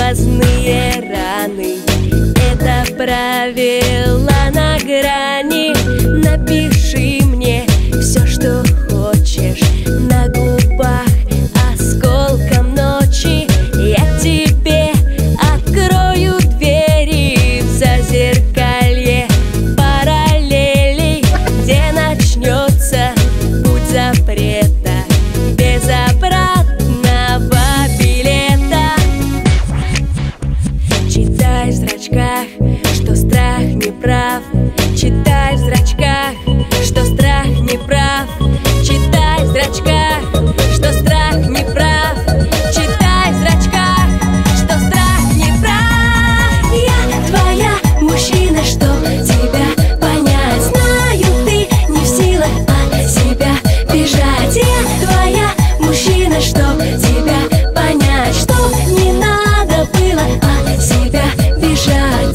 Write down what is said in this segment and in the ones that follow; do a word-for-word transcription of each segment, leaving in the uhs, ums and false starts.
разные раны. Это правило на грани. Напиши мне все, что хочешь на губах осколком ночи. Я тебе открою двери в зазеркалье параллелей, где начнется путь запрета без обратного билета. Читай в зрачках, что страх не прав. Читай в зрачках, что страх не прав. Читай в зрачках, что страх не прав. Читай в зрачках, что страх не прав. Я твоя мужчина, что тебя понять. Знаю, ты не в силах от себя бежать. Я твоя мужчина, что тебя понять, что не надо было от себя бежать.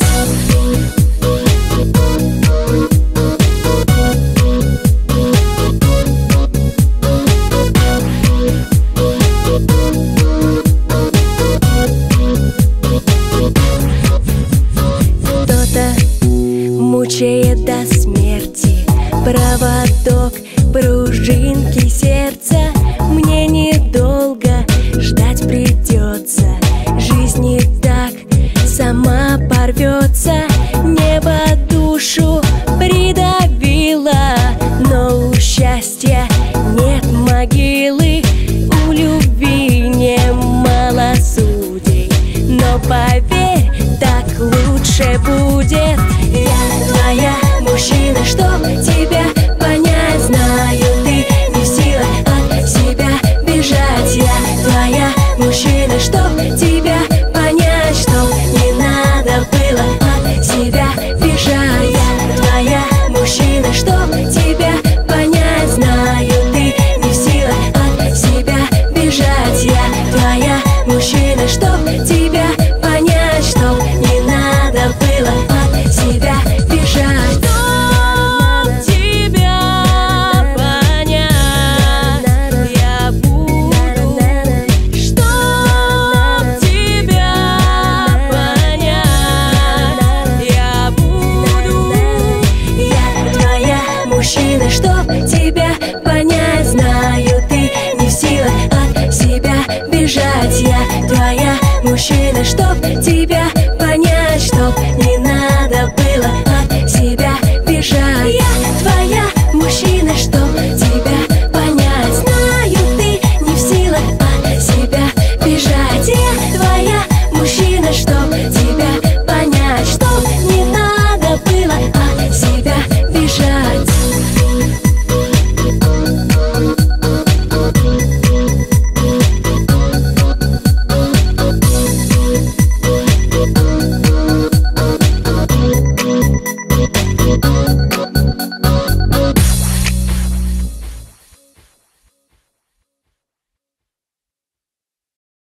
Мучает до смерти проводок пружинки сердца. Мне недолго ждать придется. Жизнь не так сама порвется. Небо душу придавило, но у счастья нет могилы. У любви немало судей, но поверь, так лучше будет. Я твоя мужчина, чтоб тебя понять. Знаю, ты не в силах от себя бежать. Я твоя мужчина, чтоб тебя понять, что не надо было от себя бежать. Я твоя мужчина, чтоб тебя понять. Знаю, ты не в силах от себя бежать. Я твоя мужчина, чтоб тебя понять, что не надо было от себя бежать. Чтоб тебя понять, я буду. Чтоб тебя понять, я буду. Я твоя мужчина, чтоб тебя понять. Знаю, ты не в силах от себя бежать. Я твоя мужчина, чтоб тебя